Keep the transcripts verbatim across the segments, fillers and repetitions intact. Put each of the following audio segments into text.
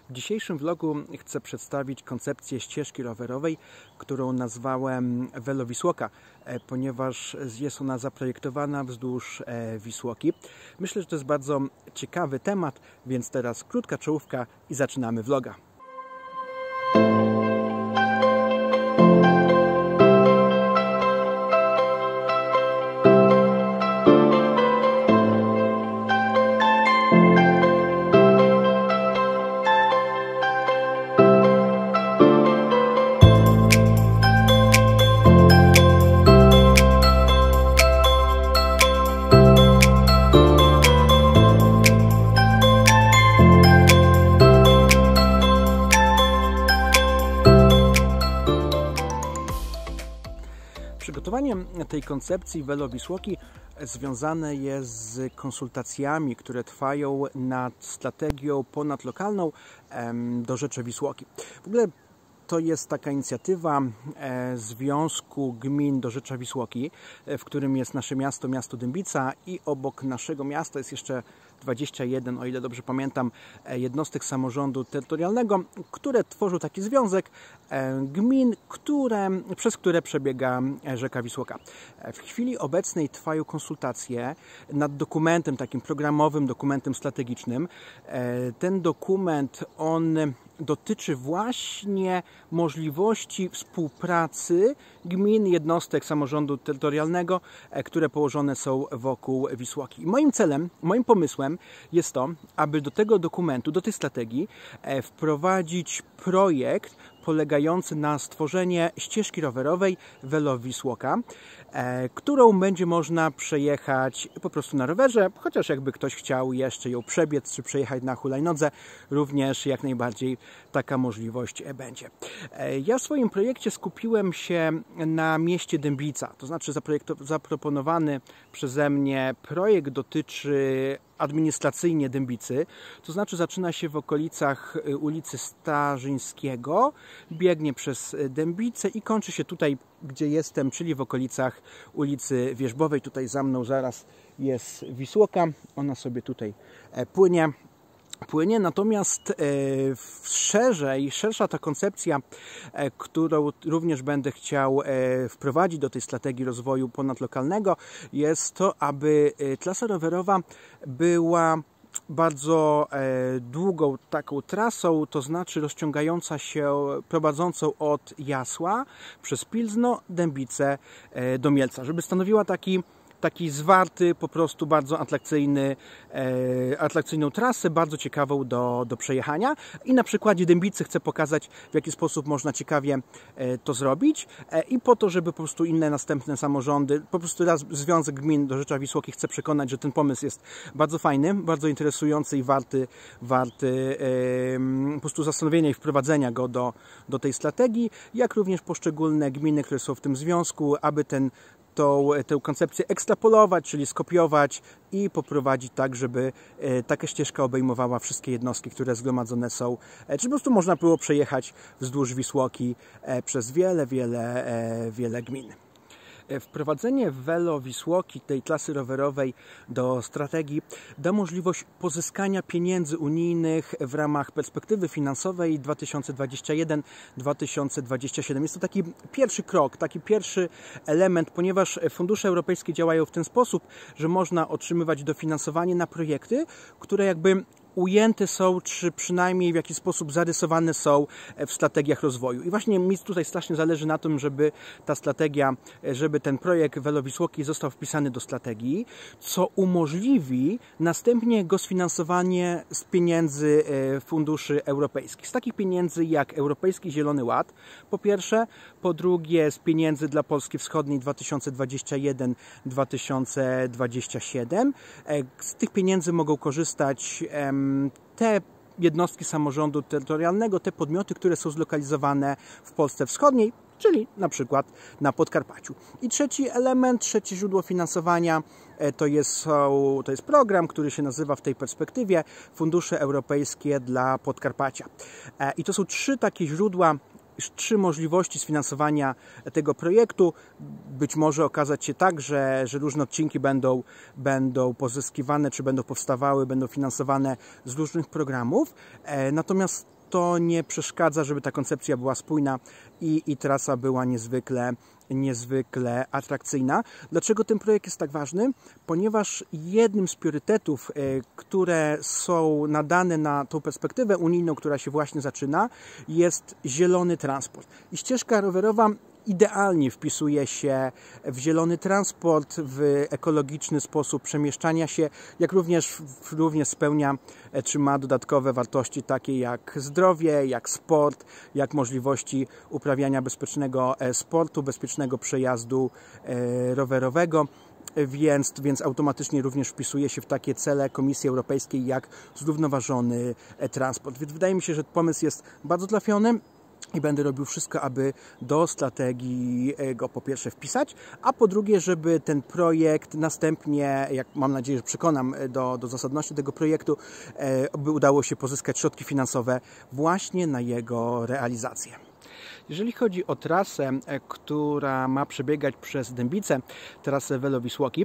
W dzisiejszym vlogu chcę przedstawić koncepcję ścieżki rowerowej, którą nazwałem Velowisłoka, ponieważ jest ona zaprojektowana wzdłuż Wisłoki. Myślę, że to jest bardzo ciekawy temat, więc teraz krótka czołówka i zaczynamy vloga. Przygotowanie tej koncepcji Velowisłoki związane jest z konsultacjami, które trwają nad strategią ponadlokalną do Rzeczy Wisłoki. W ogóle to jest taka inicjatywa Związku Gmin do Rzeczy Wisłoki, w którym jest nasze miasto, miasto Dębica, i obok naszego miasta jest jeszcze dwadzieścia jeden, o ile dobrze pamiętam, jednostek samorządu terytorialnego, które tworzą taki związek gmin, które, przez które przebiega rzeka Wisłoka. W chwili obecnej trwają konsultacje nad dokumentem, takim programowym, dokumentem strategicznym. Ten dokument, on dotyczy właśnie możliwości współpracy gmin, jednostek samorządu terytorialnego, które położone są wokół Wisłoki. I moim celem, moim pomysłem jest to, aby do tego dokumentu, do tej strategii wprowadzić projekt polegający na stworzenie ścieżki rowerowej Velowisłoka, którą będzie można przejechać po prostu na rowerze, chociaż jakby ktoś chciał jeszcze ją przebiec czy przejechać na hulajnodze, również jak najbardziej taka możliwość będzie. Ja w swoim projekcie skupiłem się na mieście Dębica, to znaczy zaproponowany przeze mnie projekt dotyczy administracyjnie Dębicy, to znaczy zaczyna się w okolicach ulicy Starzyńskiego, biegnie przez Dębicę i kończy się tutaj, gdzie jestem, czyli w okolicach ulicy Wierzbowej. Tutaj za mną zaraz jest Wisłoka, ona sobie tutaj płynie. Płynie, natomiast e, szerzej, szersza ta koncepcja, e, którą również będę chciał e, wprowadzić do tej strategii rozwoju ponadlokalnego, jest to, aby e, trasa rowerowa była bardzo e, długą taką trasą, to znaczy rozciągająca się, prowadzącą od Jasła przez Pilzno, Dębicę e, do Mielca, żeby stanowiła taki taki zwarty, po prostu bardzo atrakcyjny, e, atrakcyjną trasę, bardzo ciekawą do, do przejechania. I na przykładzie Dębicy chcę pokazać, w jaki sposób można ciekawie e, to zrobić e, i po to, żeby po prostu inne następne samorządy, po prostu raz Związek Gmin do Rzeczy Wisłoki chce przekonać, że ten pomysł jest bardzo fajny, bardzo interesujący i warty, warty e, po prostu zastanowienia i wprowadzenia go do, do tej strategii, jak również poszczególne gminy, które są w tym związku, aby ten Tą, tę koncepcję ekstrapolować, czyli skopiować i poprowadzić tak, żeby taka ścieżka obejmowała wszystkie jednostki, które zgromadzone są, czy po prostu można było przejechać wzdłuż Wisłoki przez wiele, wiele, wiele gmin. Wprowadzenie Velowisłoki, tej trasy rowerowej, do strategii da możliwość pozyskania pieniędzy unijnych w ramach perspektywy finansowej dwa tysiące dwudziesty pierwszy do dwa tysiące dwudziestego siódmego. Jest to taki pierwszy krok, taki pierwszy element, ponieważ fundusze europejskie działają w ten sposób, że można otrzymywać dofinansowanie na projekty, które jakby ujęte są, czy przynajmniej w jakiś sposób zarysowane są w strategiach rozwoju. I właśnie mi tutaj strasznie zależy na tym, żeby ta strategia, żeby ten projekt Velowisłoki został wpisany do strategii, co umożliwi następnie jego sfinansowanie z pieniędzy funduszy europejskich. Z takich pieniędzy jak Europejski Zielony Ład, po pierwsze, po drugie z pieniędzy dla Polski Wschodniej dwa tysiące dwudziesty pierwszy do dwa tysiące dwudziestego siódmego. Z tych pieniędzy mogą korzystać te jednostki samorządu terytorialnego, te podmioty, które są zlokalizowane w Polsce Wschodniej, czyli na przykład na Podkarpaciu. I trzeci element, trzecie źródło finansowania to jest, to jest program, który się nazywa w tej perspektywie Fundusze Europejskie dla Podkarpacia. I to są trzy takie źródła, trzy możliwości sfinansowania tego projektu. Być może okazać się tak, że, że różne odcinki będą, będą pozyskiwane, czy będą powstawały, będą finansowane z różnych programów. Natomiast to nie przeszkadza, żeby ta koncepcja była spójna i, i trasa była niezwykle, niezwykle atrakcyjna. Dlaczego ten projekt jest tak ważny? Ponieważ jednym z priorytetów, które są nadane na tą perspektywę unijną, która się właśnie zaczyna, jest zielony transport. I ścieżka rowerowa idealnie wpisuje się w zielony transport, w ekologiczny sposób przemieszczania się, jak również, również spełnia, czy ma dodatkowe wartości takie jak zdrowie, jak sport, jak możliwości uprawiania bezpiecznego sportu, bezpiecznego przejazdu rowerowego. Więc, więc automatycznie również wpisuje się w takie cele Komisji Europejskiej jak zrównoważony transport. Więc wydaje mi się, że pomysł jest bardzo trafiony i będę robił wszystko, aby do strategii go po pierwsze wpisać, a po drugie, żeby ten projekt następnie, jak mam nadzieję, że przekonam do, do zasadności tego projektu, by udało się pozyskać środki finansowe właśnie na jego realizację. Jeżeli chodzi o trasę, która ma przebiegać przez Dębice, trasę Welo-Wisłoki,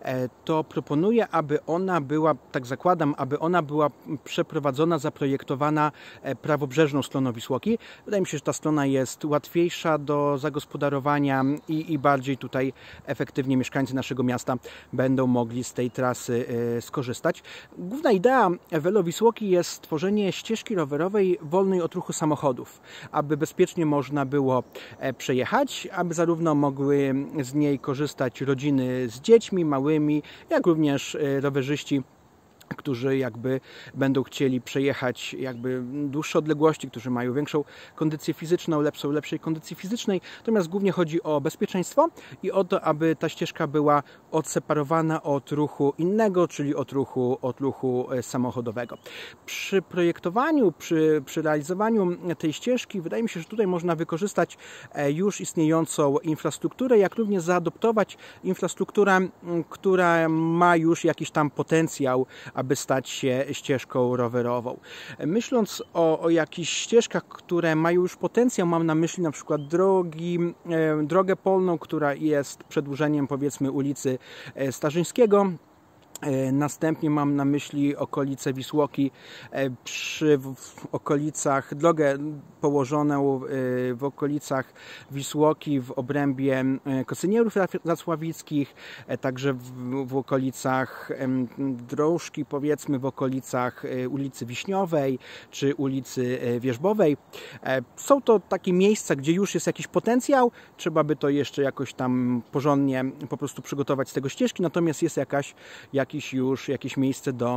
to proponuję, aby ona była, tak zakładam, aby ona była przeprowadzona, zaprojektowana prawobrzeżną stroną Wisłoki. Wydaje mi się, że ta strona jest łatwiejsza do zagospodarowania i, i bardziej tutaj efektywnie mieszkańcy naszego miasta będą mogli z tej trasy skorzystać. Główna idea Welo-Wisłoki jest stworzenie ścieżki rowerowej wolnej od ruchu samochodów, aby bezpiecznie można było przejechać, aby zarówno mogły z niej korzystać rodziny z dziećmi małymi, jak również rowerzyści, którzy jakby będą chcieli przejechać jakby dłuższe odległości, którzy mają większą kondycję fizyczną, lepszą, lepszej kondycji fizycznej. Natomiast głównie chodzi o bezpieczeństwo i o to, aby ta ścieżka była odseparowana od ruchu innego, czyli od ruchu, od ruchu samochodowego. Przy projektowaniu, przy, przy realizowaniu tej ścieżki wydaje mi się, że tutaj można wykorzystać już istniejącą infrastrukturę, jak również zaadoptować infrastrukturę, która ma już jakiś tam potencjał, aby stać się ścieżką rowerową. Myśląc o, o jakichś ścieżkach, które mają już potencjał, mam na myśli na przykład drogi, e, drogę polną, która jest przedłużeniem, powiedzmy, ulicy Starzyńskiego. Następnie mam na myśli okolice Wisłoki, przy w okolicach, drogę położoną w okolicach Wisłoki w obrębie Kocynierów Zasławickich, także w, w okolicach Drążki, powiedzmy w okolicach ulicy Wiśniowej czy ulicy Wierzbowej. Są to takie miejsca, gdzie już jest jakiś potencjał, trzeba by to jeszcze jakoś tam porządnie po prostu przygotować z tego ścieżki, natomiast jest jakaś, jakaś Jakieś już jakieś miejsce do,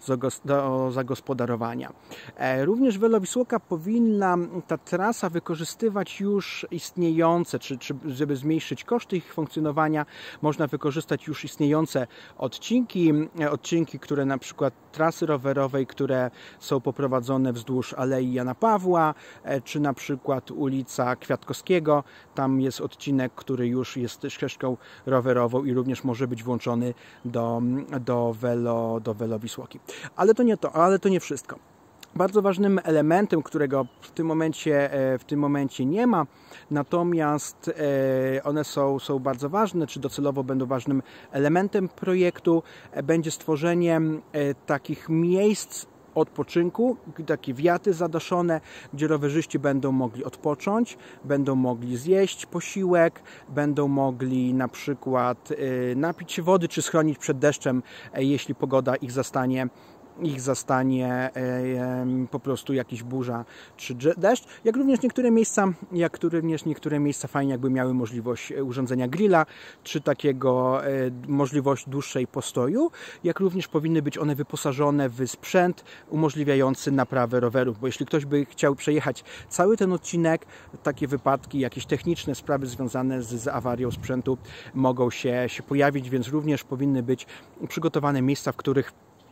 do zagospodarowania. Również Welo-Wisłoka powinna ta trasa wykorzystywać już istniejące, czy, czy żeby zmniejszyć koszty ich funkcjonowania, można wykorzystać już istniejące odcinki, odcinki, które na przykład trasy rowerowej, które są poprowadzone wzdłuż Alei Jana Pawła, czy na przykład ulica Kwiatkowskiego. Tam jest odcinek, który już jest ścieżką rowerową i również może być włączony do do Welo, do Welo-Wisłoki. Ale to nie to, ale to nie wszystko. Bardzo ważnym elementem, którego w tym momencie, w tym momencie nie ma, natomiast one są, są bardzo ważne, czy docelowo będą ważnym elementem projektu, będzie stworzenie takich miejsc odpoczynku, takie wiaty zadaszone, gdzie rowerzyści będą mogli odpocząć, będą mogli zjeść posiłek, będą mogli na przykład napić się wody, czy schronić przed deszczem, jeśli pogoda ich zastanie ich zastanie po prostu jakiś burza czy deszcz, jak również niektóre miejsca, jak również niektóre miejsca fajnie jakby miały możliwość urządzenia grilla, czy takiego możliwość dłuższej postoju, jak również powinny być one wyposażone w sprzęt umożliwiający naprawę rowerów, bo jeśli ktoś by chciał przejechać cały ten odcinek, takie wypadki, jakieś techniczne sprawy związane z, z awarią sprzętu mogą się, się pojawić, więc również powinny być przygotowane miejsca, w których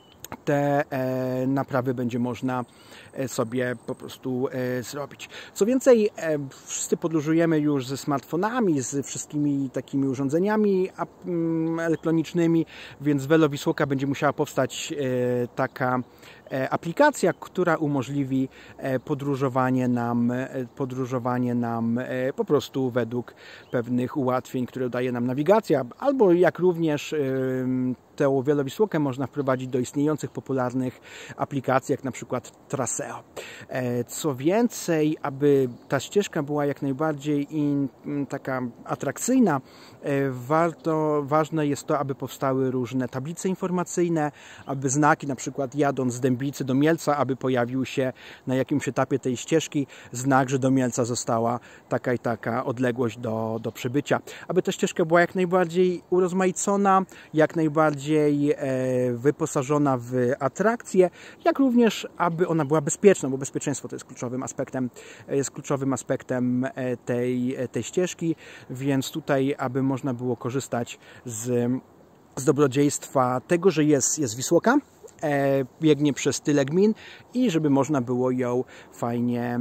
te e, naprawy będzie można sobie po prostu e, zrobić. Co więcej, e, wszyscy podróżujemy już ze smartfonami, z wszystkimi takimi urządzeniami a, m, elektronicznymi, więc w Welo-Wisłoka będzie musiała powstać e, taka aplikacja, która umożliwi podróżowanie nam, podróżowanie nam po prostu według pewnych ułatwień, które daje nam nawigacja, albo jak również tę wielowisłokę można wprowadzić do istniejących popularnych aplikacji, jak na przykład Traseo. Co więcej, aby ta ścieżka była jak najbardziej in, taka atrakcyjna, warto, ważne jest to, aby powstały różne tablice informacyjne, aby znaki, na przykład jadąc z Dębicy do Mielca, aby pojawił się na jakimś etapie tej ścieżki znak, że do Mielca została taka i taka odległość do, do przebycia. Aby ta ścieżka była jak najbardziej urozmaicona, jak najbardziej wyposażona w atrakcje, jak również aby ona była bezpieczna, bo bezpieczeństwo to jest kluczowym aspektem, jest kluczowym aspektem tej, tej ścieżki, więc tutaj, aby można było korzystać z, z dobrodziejstwa tego, że jest, jest Wisłoka, biegnie przez tyle gmin i żeby można było ją fajnie,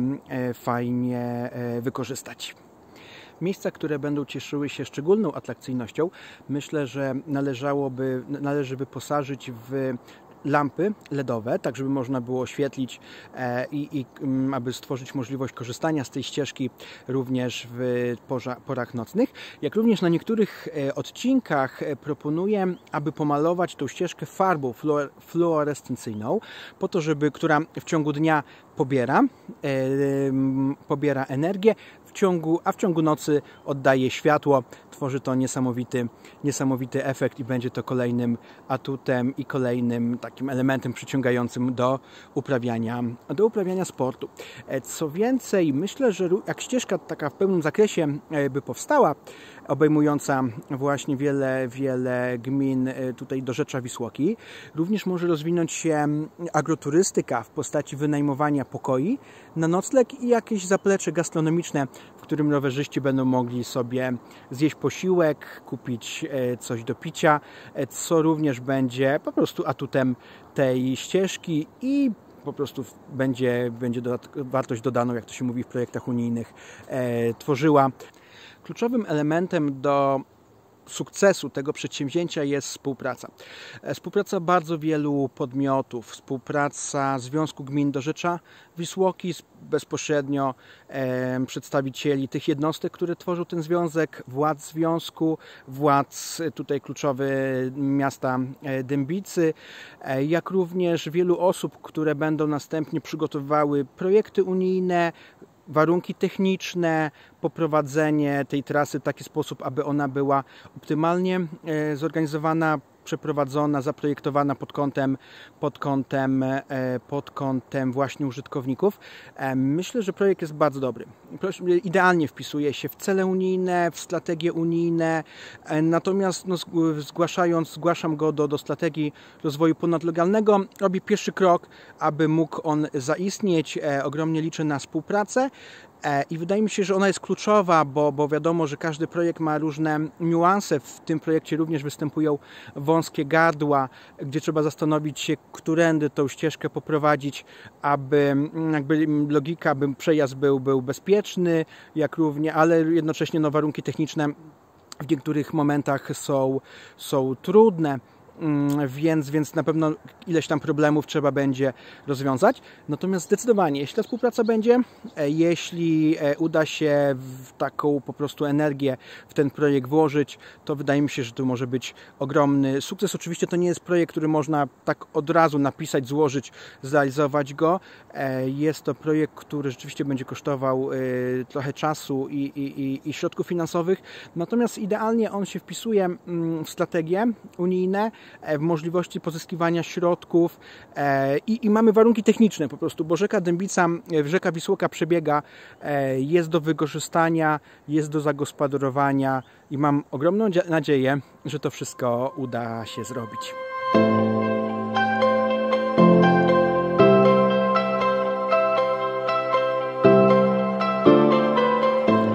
fajnie wykorzystać. Miejsca, które będą cieszyły się szczególną atrakcyjnością, myślę, że należałoby, należy wyposażyć w lampy ledowe, tak żeby można było oświetlić i, i aby stworzyć możliwość korzystania z tej ścieżki również w porza, porach nocnych. Jak również na niektórych odcinkach proponuję, aby pomalować tą ścieżkę farbą fluorescencyjną, po to, żeby, która w ciągu dnia pobiera, e, pobiera energię, w ciągu, a w ciągu nocy oddaje światło. Tworzy to niesamowity, niesamowity efekt i będzie to kolejnym atutem i kolejnym takim elementem przyciągającym do uprawiania, do uprawiania sportu. Co więcej, myślę, że jak ścieżka taka w pełnym zakresie by powstała, obejmująca właśnie wiele, wiele gmin tutaj do Rzecza Wisłoki, również może rozwinąć się agroturystyka w postaci wynajmowania pokoi na nocleg i jakieś zaplecze gastronomiczne, w którym rowerzyści będą mogli sobie zjeść posiłek, kupić coś do picia, co również będzie po prostu atutem tej ścieżki i po prostu będzie, będzie dodat- wartość dodaną, jak to się mówi w projektach unijnych, e, tworzyła. Kluczowym elementem do sukcesu tego przedsięwzięcia jest współpraca. Współpraca bardzo wielu podmiotów, współpraca Związku Gmin do Rzecza Wisłoki, bezpośrednio e, przedstawicieli tych jednostek, które tworzą ten związek, władz związku, władz tutaj kluczowe miasta Dębicy, e, jak również wielu osób, które będą następnie przygotowywały projekty unijne, warunki techniczne, poprowadzenie tej trasy w taki sposób, aby ona była optymalnie zorganizowana, przeprowadzona, zaprojektowana pod kątem, pod kątem, pod kątem właśnie użytkowników. Myślę, że projekt jest bardzo dobry. Idealnie wpisuje się w cele unijne, w strategie unijne, natomiast no, zgłaszając, zgłaszam go do, do strategii rozwoju ponadlokalnego, robię pierwszy krok, aby mógł on zaistnieć. Ogromnie liczę na współpracę. I wydaje mi się, że ona jest kluczowa, bo, bo wiadomo, że każdy projekt ma różne niuanse. W tym projekcie również występują wąskie gardła, gdzie trzeba zastanowić się, którędy tą ścieżkę poprowadzić, aby jakby logika, aby przejazd był, był bezpieczny, jak również, ale jednocześnie no, warunki techniczne w niektórych momentach są, są trudne. Więc, więc na pewno ileś tam problemów trzeba będzie rozwiązać. Natomiast zdecydowanie, jeśli ta współpraca będzie, jeśli uda się w taką po prostu energię w ten projekt włożyć, to wydaje mi się, że to może być ogromny sukces. Oczywiście to nie jest projekt, który można tak od razu napisać, złożyć, zrealizować go. Jest to projekt, który rzeczywiście będzie kosztował trochę czasu i, i, i środków finansowych. Natomiast idealnie on się wpisuje w strategie unijne, w możliwości pozyskiwania środków i, i mamy warunki techniczne po prostu, bo rzeka Dębica, rzeka Wisłoka przebiega, jest do wykorzystania, jest do zagospodarowania i mam ogromną nadzieję, że to wszystko uda się zrobić.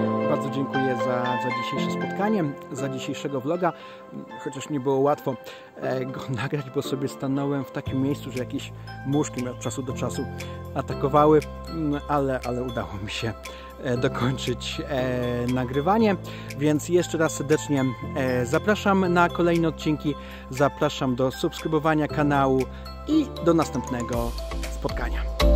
Dziękuję za, za dzisiejsze spotkanie, za dzisiejszego vloga, chociaż nie było łatwo go nagrać, bo sobie stanąłem w takim miejscu, że jakieś muszki mnie od czasu do czasu atakowały, ale, ale udało mi się dokończyć e, nagrywanie, więc jeszcze raz serdecznie e, zapraszam na kolejne odcinki, zapraszam do subskrybowania kanału i do następnego spotkania.